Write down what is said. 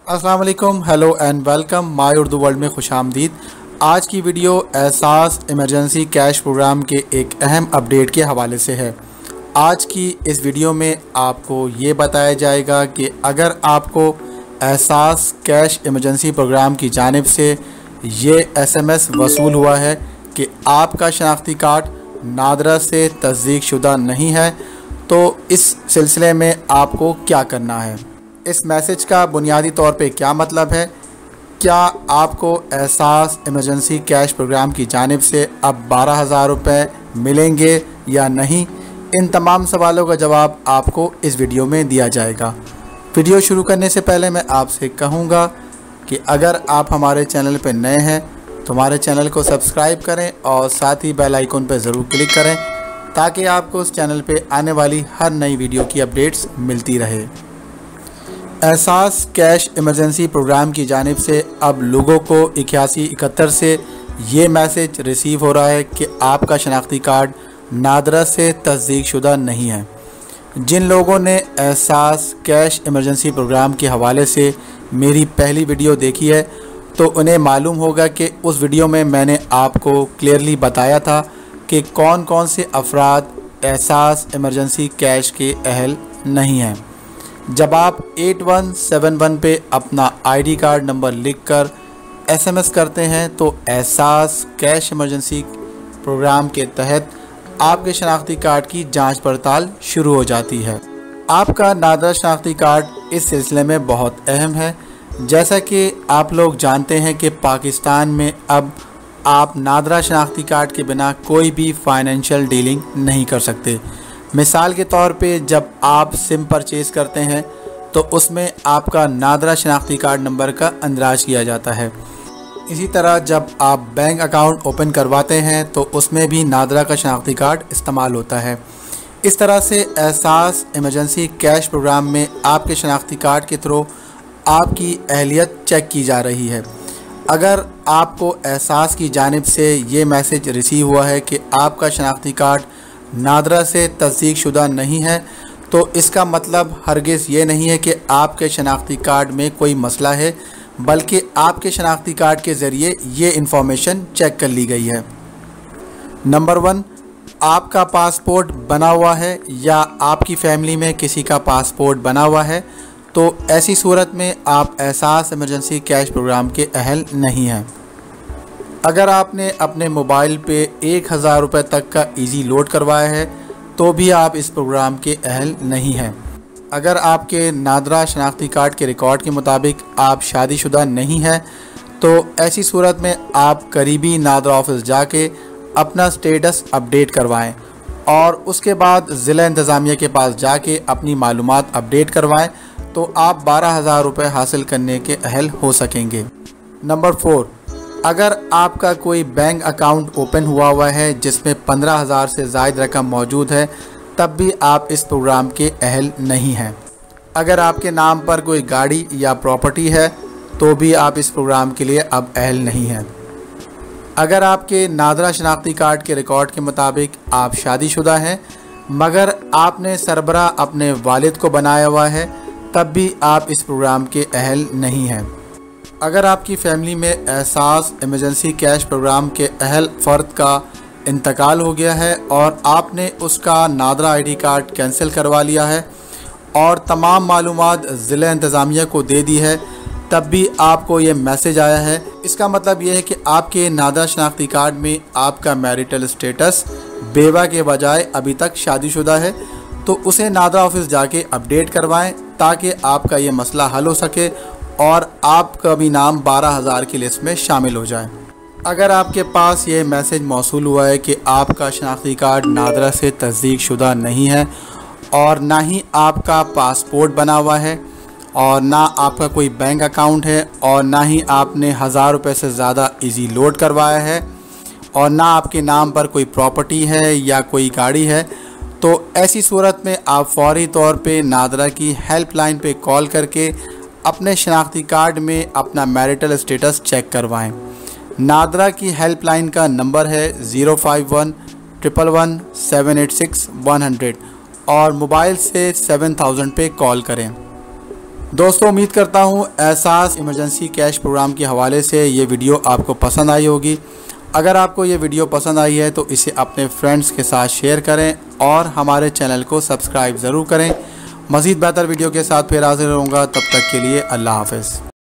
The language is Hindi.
अस्सलाम वालेकुम, hello and welcome my Urdu world में खुशामदीद। आज की वीडियो एहसास इमरजेंसी कैश प्रोग्राम के एक अहम अपडेट के हवाले से है। आज की इस वीडियो में आपको ये बताया जाएगा कि अगर आपको एहसास कैश इमरजेंसी प्रोग्राम की जानिब से ये SMS वसूल हुआ है कि आपका शनाख्ती कार्ड नादरा से तस्दीक शुदा नहीं है, तो इस सिलसिले में आपको क्या करना है। इस मैसेज का बुनियादी तौर पे क्या मतलब है, क्या आपको एहसास इमरजेंसी कैश प्रोग्राम की जानिब से अब 12,000 रुपये मिलेंगे या नहीं, इन तमाम सवालों का जवाब आपको इस वीडियो में दिया जाएगा। वीडियो शुरू करने से पहले मैं आपसे कहूँगा कि अगर आप हमारे चैनल पर नए हैं तो हमारे चैनल को सब्सक्राइब करें और साथ ही बेल आइकन पर ज़रूर क्लिक करें ताकि आपको उस चैनल पर आने वाली हर नई वीडियो की अपडेट्स मिलती रहे। एहसास कैश इमरजेंसी प्रोग्राम की जानिब से अब लोगों को 8171 से ये मैसेज रिसीव हो रहा है कि आपका शनाख्ती कार्ड नादरा से तस्दीक शुदा नहीं है। जिन लोगों ने एहसास कैश इमरजेंसी प्रोग्राम के हवाले से मेरी पहली वीडियो देखी है तो उन्हें मालूम होगा कि उस वीडियो में मैंने आपको क्लियरली बताया था कि कौन कौन से अफराद एहसास इमरजेंसी कैश के अहल नहीं हैं। जब आप 8171 पे अपना ID कार्ड नंबर लिखकर SMS करते हैं तो एहसास कैश इमरजेंसी प्रोग्राम के तहत आपके शनाख्ती कार्ड की जांच पड़ताल शुरू हो जाती है। आपका नादरा शनाख्ती कार्ड इस सिलसिले में बहुत अहम है। जैसा कि आप लोग जानते हैं कि पाकिस्तान में अब आप नादरा शनाख्ती कार्ड के बिना कोई भी फाइनेंशियल डीलिंग नहीं कर सकते। मिसाल के तौर पे जब आप सिम परचेज़ करते हैं तो उसमें आपका नादरा शनाख्ती कार्ड नंबर का अंदराज किया जाता है। इसी तरह जब आप बैंक अकाउंट ओपन करवाते हैं तो उसमें भी नादरा का शनाख्ती कार्ड इस्तेमाल होता है। इस तरह से एहसास इमरजेंसी कैश प्रोग्राम में आपके शनाख्ती कार्ड के थ्रू आपकी अहलियत चेक की जा रही है। अगर आपको एहसास की जानिब से ये मैसेज रिसीव हुआ है कि आपका शनाख्ती कार्ड नादरा से तस्दीक शुदा नहीं है, तो इसका मतलब हरगिज़ ये नहीं है कि आपके शनाख्ती कार्ड में कोई मसला है, बल्कि आपके शनाख्ती कार्ड के ज़रिए ये इंफॉर्मेशन चेक कर ली गई है। नंबर 1, आपका पासपोर्ट बना हुआ है या आपकी फ़ैमिली में किसी का पासपोर्ट बना हुआ है, तो ऐसी सूरत में आप एहसास इमरजेंसी कैश प्रोग्राम के अहल नहीं हैं। अगर आपने अपने मोबाइल पे 1000 रुपये तक का ईजी लोड करवाया है तो भी आप इस प्रोग्राम के अहल नहीं हैं। अगर आपके नादरा शनाख्ती कार्ड के रिकॉर्ड के मुताबिक आप शादीशुदा नहीं हैं तो ऐसी सूरत में आप करीबी नादरा ऑफिस जाके अपना स्टेटस अपडेट करवाएं और उसके बाद ज़िला इंतज़ामिया के पास जाके अपनी मालूमात अपडेट करवाएं तो आप 12,000 रुपये हासिल करने के अहल हो सकेंगे। नंबर 4, अगर आपका कोई बैंक अकाउंट ओपन हुआ है जिसमें 15,000 से ज़ायद रकम मौजूद है, तब भी आप इस प्रोग्राम के अहल नहीं हैं। अगर आपके नाम पर कोई गाड़ी या प्रॉपर्टी है तो भी आप इस प्रोग्राम के लिए अब अहल नहीं हैं। अगर आपके नादरा शनाख्ती कार्ड के रिकॉर्ड के मुताबिक आप शादीशुदा हैं मगर आपने सरबरा अपने वालिद को बनाया हुआ है, तब भी आप इस प्रोग्राम के अहल नहीं हैं। अगर आपकी फ़ैमिली में एहसास इमरजेंसी कैश प्रोग्राम के अहल फ़र्द का इंतकाल हो गया है और आपने उसका नादरा ID कार्ड कैंसिल करवा लिया है और तमाम मालूमात ज़िला इंतज़ामिया को दे दी है, तब भी आपको ये मैसेज आया है। इसका मतलब ये है कि आपके नादरा शनाख्ती कार्ड में आपका मैरिटल स्टेटस बेवा के बजाय अभी तक शादीशुदा है, तो उसे नादरा ऑफिस जाके अपडेट करवाएं ताकि आपका ये मसला हल हो सके और आपका भी नाम 12,000 की लिस्ट में शामिल हो जाए। अगर आपके पास ये मैसेज मौसूल हुआ है कि आपका शनाख्ती कार्ड नादरा से तस्दीक शुदा नहीं है और ना ही आपका पासपोर्ट बना हुआ है और ना आपका कोई बैंक अकाउंट है और ना ही आपने 1000 रुपये से ज़्यादा ईजी लोड करवाया है और ना आपके नाम पर कोई प्रॉपर्टी है या कोई गाड़ी है, तो ऐसी सूरत में आप फ़ौरी तौर पे नादरा की हेल्पलाइन पे कॉल करके अपने शनाख्ती कार्ड में अपना मैरिटल स्टेटस चेक करवाएं। नादरा की हेल्पलाइन का नंबर है 051-111 786 100 और मोबाइल से 7000 पे कॉल करें। दोस्तों उम्मीद करता हूँ एहसास इमरजेंसी कैश प्रोग्राम के हवाले से ये वीडियो आपको पसंद आई होगी। अगर आपको ये वीडियो पसंद आई है तो इसे अपने फ्रेंड्स के साथ शेयर करें और हमारे चैनल को सब्सक्राइब ज़रूर करें। मज़ीद बेहतर वीडियो के साथ फिर हाजिर रहूँगा, तब तक के लिए अल्लाह हाफ़िज़।